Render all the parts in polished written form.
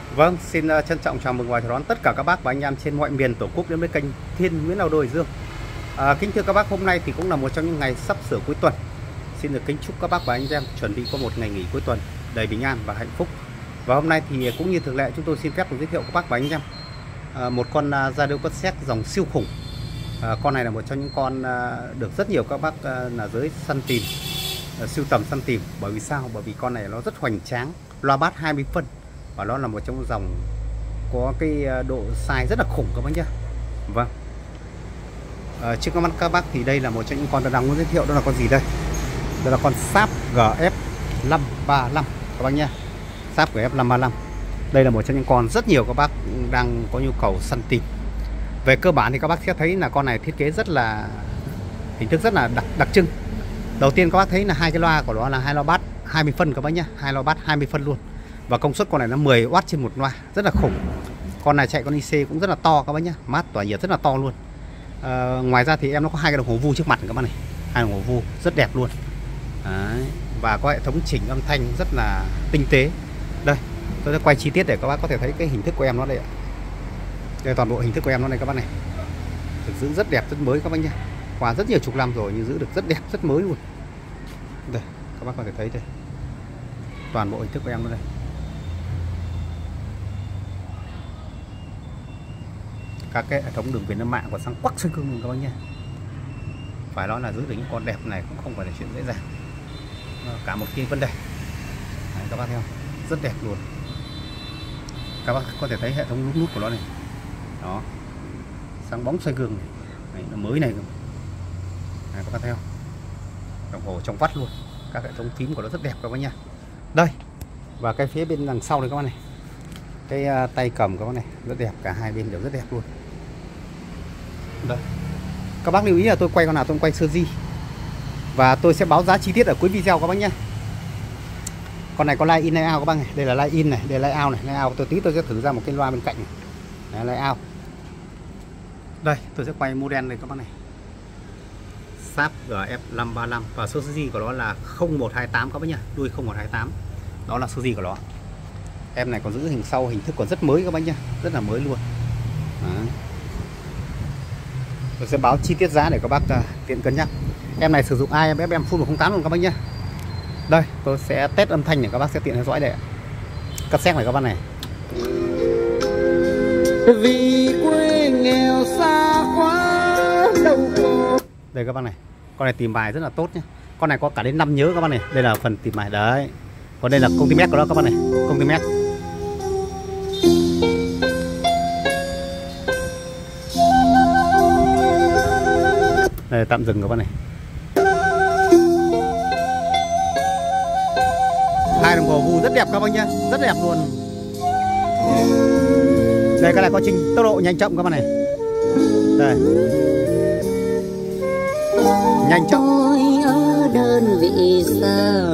Vâng, xin trân trọng chào mừng và chào đón tất cả các bác và anh em trên mọi miền Tổ quốc đến với kênh Thiên Nguyễn Auto Hải Dương. Kính thưa các bác, hôm nay thì cũng là một trong những ngày sắp sửa cuối tuần. Xin được kính chúc các bác và anh em chuẩn bị có một ngày nghỉ cuối tuần đầy bình an và hạnh phúc. Và hôm nay thì cũng như thường lệ, chúng tôi xin phép được giới thiệu các bác và anh em một con Radio Cassette dòng siêu khủng. Con này là một trong những con được rất nhiều các bác là giới săn tìm, sưu tầm săn tìm. Bởi vì sao? Bởi vì con này nó rất hoành tráng, loa bass 20 phân. Và nó là một trong dòng có cái độ size rất là khủng các bác nhé. Vâng, trước các mắt các bác thì đây là một trong những con tôi đang muốn giới thiệu. Đó là con gì đây? Đó là con Sharp GF 535 các bác nhé. Sharp GF 535. Đây là một trong những con rất nhiều các bác đang có nhu cầu săn tìm. Về cơ bản thì các bác sẽ thấy là con này thiết kế rất là hình thức rất là đặc trưng. Đầu tiên các bác thấy là hai cái loa của nó là hai loa bass 20 phân các bác nhé. Hai loa bass 20 phân luôn. Và công suất con này nó 10W trên một loa, rất là khủng. Con này chạy con IC cũng rất là to các bác nhé, mát tỏa nhiệt rất là to luôn. Ngoài ra thì em nó có hai cái đồng hồ vu trước mặt các bác này, hai đồng hồ vu rất đẹp luôn. Đấy. Và có hệ thống chỉnh âm thanh rất là tinh tế. Đây, tôi sẽ quay chi tiết để các bác có thể thấy cái hình thức của em nó đây ạ. Đây toàn bộ hình thức của em nó đây các bác này. Thực sự rất đẹp, rất mới các bác nhé. Qua rất nhiều chục năm rồi nhưng giữ được rất đẹp, rất mới luôn. Đây, các bác có thể thấy đây. Toàn bộ hình thức của em nó đây. Các cái hệ thống đường truyền âm mạng còn sang quắc xương cưng các bác nhé. Phải nói là giữ được những con đẹp này cũng không phải là chuyện dễ dàng. Cả một cái vấn đề. Đấy, các bác thấy không? Rất đẹp luôn. Các bác có thể thấy hệ thống nút của nó này. Đó. Sáng bóng xoay gương này. Đấy, nó mới này. Đấy, các bác thấy không? Đồng hồ trong vắt luôn. Các hệ thống phím của nó rất đẹp các bác nha. Đây. Và cái phía bên đằng sau này các bác này. Cái tay cầm các bác này rất đẹp, cả hai bên đều rất đẹp luôn. Đây. Các bác lưu ý là tôi quay con nào tôi quay sơ di. Và tôi sẽ báo giá chi tiết ở cuối video các bác nhé. Con này có line in line out các bác này. Đây là line in này, đây là line out này, line out. Tôi sẽ thử ra một cái loa bên cạnh này. Đấy, line out. Đây, tôi sẽ quay model này các bác này. Sharp GF 535 và số di của nó là 0128 các bác nhá, đuôi 0128. Đó là số di của nó. Em này còn giữ hình sau, hình thức còn rất mới các bác nhá, rất là mới luôn. Đấy. Tôi sẽ báo chi tiết giá để các bác tiện cân nhắc. Em này sử dụng AMFM full 108 luôn các bác nhá. Đây, tôi sẽ test âm thanh để các bác sẽ tiện theo dõi để cassette này các bác này. Vì quê nghèo xa quá đâu có. Đây các bác này, con này tìm bài rất là tốt nhé. Con này có cả đến 5 nhớ các bác này. Đây là phần tìm bài đấy. Còn đây là công ty mét của nó các bác này, công ty mét. Đây, tạm dừng các bác này. Hai đồng hồ vu rất đẹp các bác nhá, rất đẹp luôn. Đây, cái này có trình tốc độ nhanh chậm các bác này. Đây. Nhanh chậm. Tôi ở đơn vị sao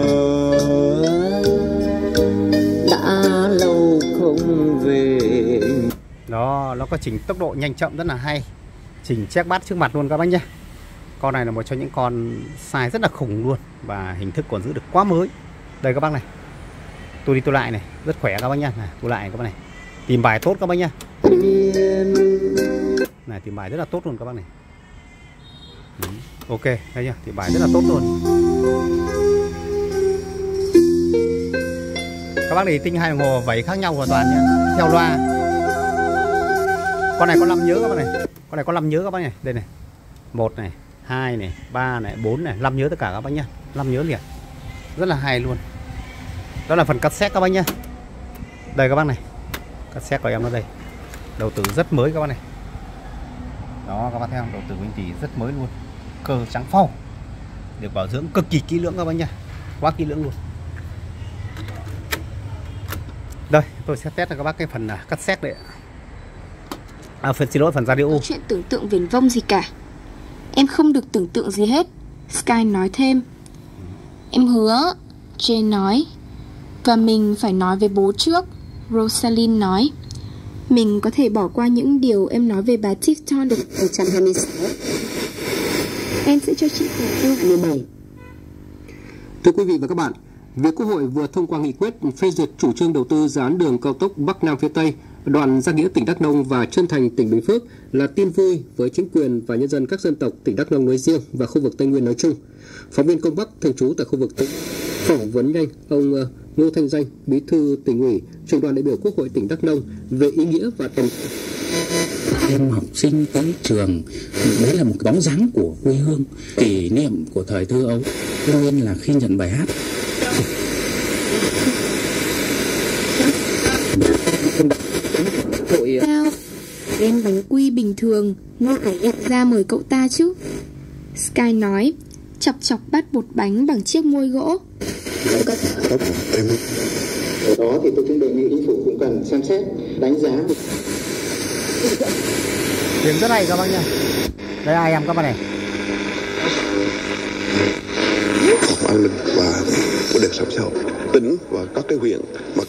đã lâu không về. Đó, nó có chỉnh tốc độ nhanh chậm rất là hay. Chỉnh check bass trước mặt luôn các bác nhé. Con này là một trong những con size rất là khủng luôn. Và hình thức còn giữ được quá mới. Đây các bác này. Tôi đi tôi lại này, rất khỏe các bác nhé. Này, tôi lại các bác này. Tìm bài tốt các bác nhé. Này, tìm bài rất là tốt luôn các bác này. Ok, thấy chưa? Tìm bài rất là tốt luôn. Các bác để tinh hai đồng hồ vẩy khác nhau hoàn toàn nhé. Theo loa. Con này có 5 nhớ các bác này. Con này có 5 nhớ các bác này. Đây này. 1 này, 2 này, 3 này, 4 này, 5 nhớ tất cả các bác nhá. 5 nhớ liền. Rất là hay luôn. Đó là phần cassette các bác nhá. Đây các bác này. Cassette của em nó đây. Đầu tử rất mới các bác này. Đó các bác thấy không? Đầu tử của anh Tỷ rất mới luôn. Cơ trắng phau. Được bảo dưỡng cực kỳ kỹ lưỡng các bác nhá. Quá kỹ lưỡng luôn. Đây, tôi sẽ test cho các bác cái phần cassette đấy. Phần radio. Có chuyện tưởng tượng viển vông gì cả. Em không được tưởng tượng gì hết. Sky nói thêm. Em hứa. Jane nói. Và mình phải nói với bố trước. Rosalind nói. Mình có thể bỏ qua những điều em nói về bà Tifton được 126. Em sẽ cho chị 17. Thưa quý vị và các bạn, Việc Quốc hội vừa thông qua nghị quyết phê duyệt chủ trương đầu tư dự án đường cao tốc Bắc Nam phía Tây, đoạn Gia Nghĩa tỉnh Đắk Nông và Trân Thành tỉnh Bình Phước là tin vui với chính quyền và nhân dân các dân tộc tỉnh Đắk Nông nói riêng và khu vực Tây Nguyên nói chung. Phóng viên Công Bắc thường trú tại khu vực Tây phỏng vấn nhanh ông Ngô Thanh Danh, Bí thư Tỉnh ủy, trưởng đoàn đại biểu Quốc hội tỉnh Đắk Nông về ý nghĩa và tầm em học sinh tới trường, đấy là một cái bóng dáng của quê hương, kỷ niệm của thời thơ ấu. Tuy nhiên là khi nhận bài hát sao em bánh quy bình thường, nó phải nhận ra mời cậu ta chứ. Sky nói, chọc chọc bát bột bánh bằng chiếc muôi gỗ. Ở đó thì tôi cũng đề nghị chính phủ cũng cần xem xét đánh giá. Tiếng rất hay các bác nha. Đây ai em các bác này. Phòng an ninh và của đời sống xã hội tỉnh và các cái huyện mà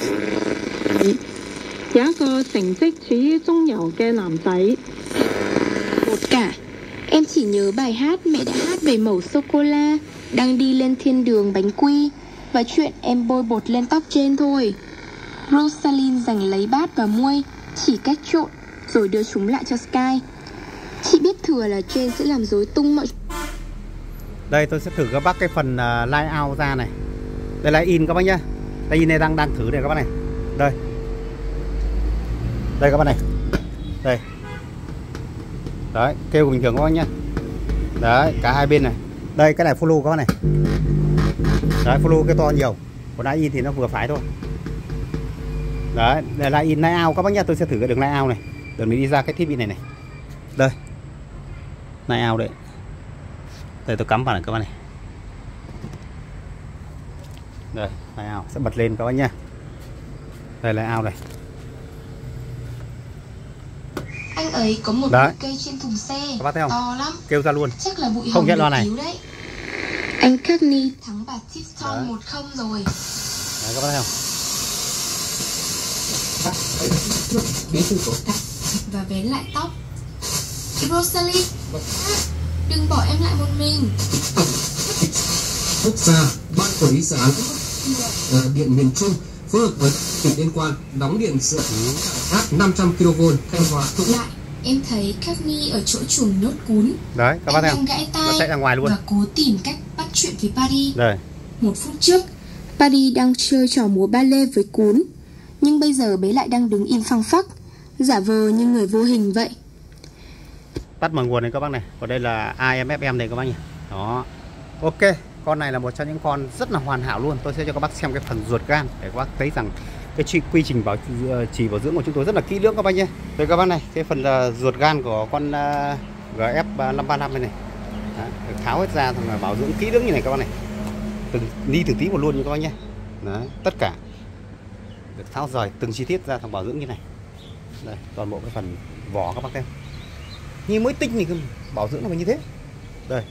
有一個成績處於中游嘅男仔。 Một cả, em chỉ nhớ bài hát mẹ đã hát về mẩu sô-cô-la đang đi lên thiên đường bánh quy và chuyện em bôi bột lên tóc trên thôi. Rosalind giành lấy bát và muôi, chỉ cách trộn rồi đưa chúng lại cho Sky. Chị biết thừa là Jane sẽ làm rối tung mọi. Đây tôi sẽ thử các bác cái phần line out ra này. Đây là in các bác nhá. Đây in này đang thử này các bác này. Đây. Đây các bác này. Đây. Đấy, kêu bình thường các bác nhá. Đấy, cả hai bên này. Đây cái này follow các bác này. Đấy, follow cái to nhiều. Còn line in thì nó vừa phải thôi. Đấy, đây là in line out các bác nhá. Tôi sẽ thử cái đường line out này. Để mình đi ra cái thiết bị này này. Đây. Line out đấy. Đây tôi cắm vào này các bác này. Đây, line out sẽ bật lên các bác nhá. Đây là out này. Anh ấy có một đấy, cây trên thùng xe các bác thấy không? To lắm. Kêu ra luôn. Chắc là bụi không hồng loa này. đấy. Anh Cagney thắng bà Tipton 1-0 rồi. Đấy các bác thấy không? Và vén lại tóc. Rosalie, đừng bỏ em lại một mình. Quốc gia, ban quản lý dự án điện miền Trung phối hợp với tỉnh Liên Quan đóng điện dự án 500 kV Thanh Hóa. Lại, em thấy Cagney ở chỗ chuồng nhốt cún. Đấy, các bác thấy không? Gãy Nó tay chạy ra ngoài luôn. và cố tìm cách bắt chuyện với Paris. Đây. 1 phút trước, Paris đang chơi trò múa ballet với cún, nhưng bây giờ bé lại đang đứng im phăng phắc, giả vờ như người vô hình vậy. Tắt mở nguồn này các bác này. Còn đây là AMFM này các bác nhỉ. Đó. Ok, con này là một trong những con rất là hoàn hảo luôn. Tôi sẽ cho các bác xem cái phần ruột gan để các bác thấy rằng cái quy trình bảo trì bảo dưỡng của chúng tôi rất là kỹ lưỡng các bác nhé. Đây các bác này, cái phần ruột gan của con GF535 này này. Đấy, được tháo hết ra rồi bảo dưỡng kỹ lưỡng như này các bác này. Từng ly từng tí một luôn như các bác nhé. Đấy, tất cả được tháo rời từng chi tiết ra thằng bảo dưỡng như này. Đây, toàn bộ cái phần vỏ các bác xem. Như mới tinh thì bảo dưỡng nó phải như thế. Đây.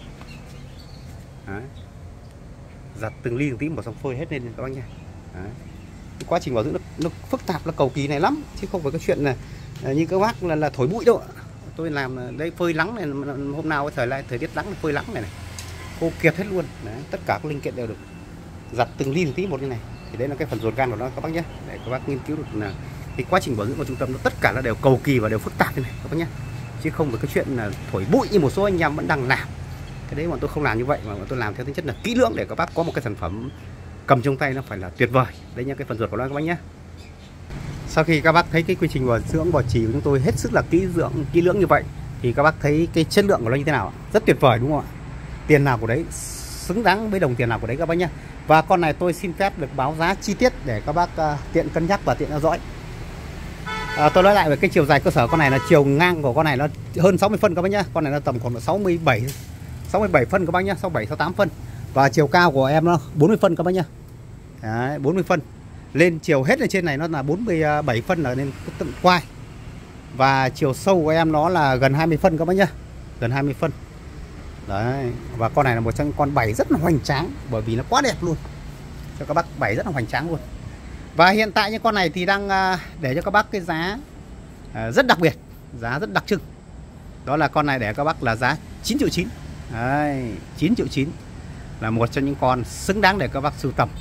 Đấy. Giặt từng ly từng tí một xong phơi hết lên các bác nha. Đấy. Cái quá trình bảo dưỡng nó phức tạp, nó cầu kỳ này lắm chứ không phải cái chuyện là như các bác là thổi bụi đâu. Tôi làm đây phơi nắng này, hôm nào thời tiết nắng phơi nắng này này khô kiệt hết luôn. Đấy. Tất cả các linh kiện đều được giặt từng ly từng tí một như này. Thì đấy là cái phần ruột gan của nó các bác nhé, để các bác nghiên cứu được là cái quá trình bảo dưỡng của trung tâm nó tất cả nó đều cầu kỳ và đều phức tạp như này các bác nhé, chứ không phải cái chuyện là thổi bụi như một số anh em vẫn đang làm. Cái đấy bọn tôi không làm như vậy, mà bọn tôi làm theo tính chất là kỹ lưỡng để các bác có một cái sản phẩm cầm trong tay nó phải là tuyệt vời. Đấy nha, cái phần ruột của nó các bác nhé. Sau khi các bác thấy cái quy trình bảo dưỡng bảo trì của chúng tôi hết sức là kỹ lưỡng như vậy thì các bác thấy cái chất lượng của nó như thế nào? Rất tuyệt vời đúng không ạ? Tiền nào của đấy xứng đáng với đồng tiền nào của đấy các bác nhé. Và con này tôi xin phép được báo giá chi tiết để các bác tiện cân nhắc và tiện theo dõi. Tôi nói lại về cái chiều dài cơ sở con này là chiều ngang của con này nó hơn 60 phân các bác nhé. Con này nó tầm khoảng 67 phân các bác nhé, 67 68 phân. Và chiều cao của em nó 40 phân các bác nhé. Đấy, 40 phân. Lên chiều hết lên trên này nó là 47 phân ở lên tận quai. Và chiều sâu của em nó là gần 20 phân các bác nhé. Gần 20 phân. Đấy, và con này là một trong những con bảy rất là hoành tráng bởi vì nó quá đẹp luôn. Cho các bác bảy rất là hoành tráng luôn. Và hiện tại những con này thì đang để cho các bác cái giá rất đặc biệt, giá rất đặc trưng. Đó là con này để các bác là giá 9 triệu 9. Đấy, 9 triệu 9 là một trong những con xứng đáng để các bác sưu tầm.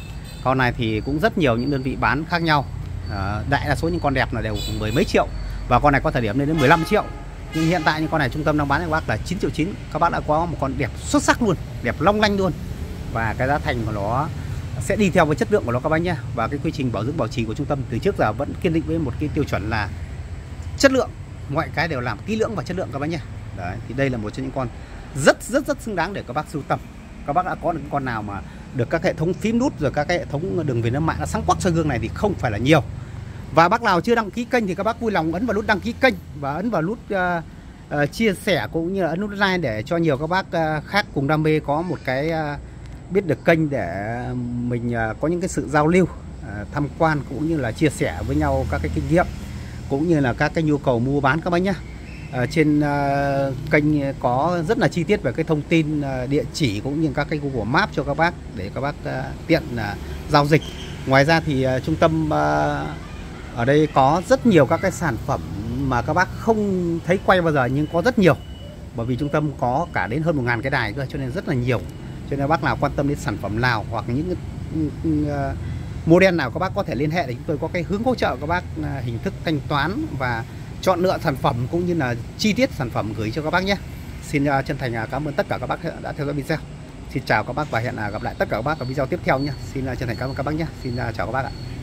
Con này thì cũng rất nhiều những đơn vị bán khác nhau. Đại đa số những con đẹp là đều mười mấy triệu, và con này có thời điểm lên đến 15 triệu. Nhưng hiện tại những con này trung tâm đang bán cho các bác là 9,9 triệu. Các bác đã có một con đẹp xuất sắc luôn, đẹp long lanh luôn, và cái giá thành của nó sẽ đi theo với chất lượng của nó các bác nhé. Và cái quy trình bảo dưỡng bảo trì của trung tâm từ trước giờ vẫn kiên định với một cái tiêu chuẩn là chất lượng, mọi cái đều làm kỹ lưỡng và chất lượng các bác nhé. Đấy, thì đây là một trong những con rất xứng đáng để các bác sưu tầm. Các bác đã có được con nào mà được các hệ thống phím nút rồi các cái hệ thống đường viền âm mạng nó sáng quắc soi gương này thì không phải là nhiều. Và bác nào chưa đăng ký kênh thì các bác vui lòng ấn vào nút đăng ký kênh và ấn vào nút chia sẻ, cũng như là ấn nút like để cho nhiều các bác khác cùng đam mê có một cái biết được kênh, để mình có những cái sự giao lưu, tham quan cũng như là chia sẻ với nhau các cái kinh nghiệm cũng như là các cái nhu cầu mua bán các bác nhé. Trên kênh có rất là chi tiết về cái thông tin địa chỉ cũng như các cái Google Maps cho các bác để các bác tiện giao dịch. Ngoài ra thì trung tâm ở đây có rất nhiều các cái sản phẩm mà các bác không thấy quay bao giờ, nhưng có rất nhiều, bởi vì trung tâm có cả đến hơn 1000 cái đài cơ, cho nên rất là nhiều. Cho nên bác nào quan tâm đến sản phẩm nào hoặc những model nào các bác có thể liên hệ để chúng tôi có cái hướng hỗ trợ các bác hình thức thanh toán và chọn lựa sản phẩm cũng như là chi tiết sản phẩm gửi cho các bác nhé. Xin chân thành cảm ơn tất cả các bác đã theo dõi video. Xin chào các bác và hẹn gặp lại tất cả các bác ở video tiếp theo nhé. Xin chân thành cảm ơn các bác nhé. Xin chào các bác ạ.